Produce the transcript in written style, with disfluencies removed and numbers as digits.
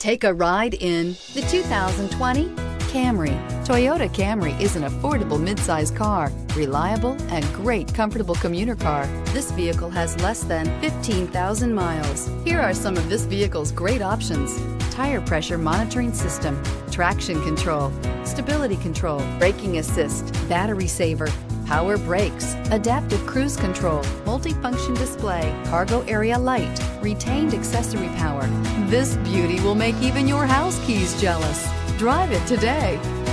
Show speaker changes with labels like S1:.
S1: Take a ride in the 2020 Camry. Toyota Camry is an affordable midsize car, reliable and great comfortable commuter car. This vehicle has less than 15,000 miles. Here are some of this vehicle's great options: tire pressure monitoring system, traction control, stability control, braking assist, battery saver, power brakes, adaptive cruise control, multifunction display, cargo area light, retained accessory power. This beauty will make even your house keys jealous. Drive it today.